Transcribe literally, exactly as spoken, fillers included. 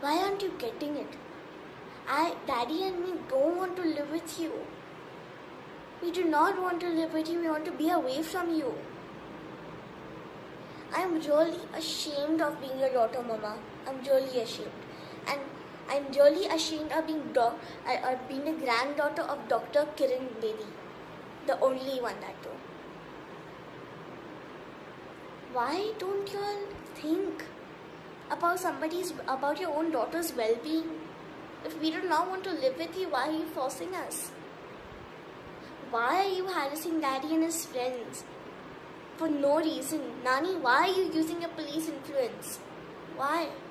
Why aren't you getting it? I, Daddy and me don't want to live with you. We do not want to live with you. We want to be away from you. I'm really ashamed of being your daughter, Mama. I'm really ashamed. And I'm really ashamed of being, do- uh, being a granddaughter of Doctor Kiran Bedi. The only one that too. Why don't you all think about somebody's, about your own daughter's well-being? If we do not want to live with you, why are you forcing us? Why are you harassing Daddy and his friends? For no reason. Nani, why are you using your police influence? Why?